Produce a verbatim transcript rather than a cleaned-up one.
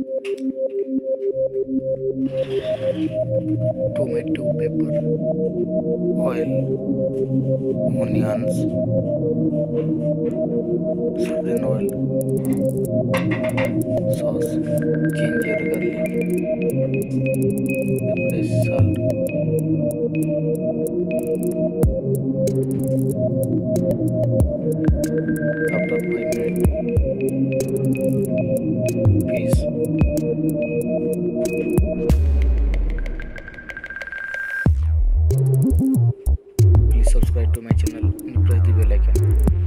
tomato, pepper, oil, onions, sardine oil, sauce, ginger, garlic, pepper, salt. After five minutes, peace. Please subscribe to my channel and press the bell icon.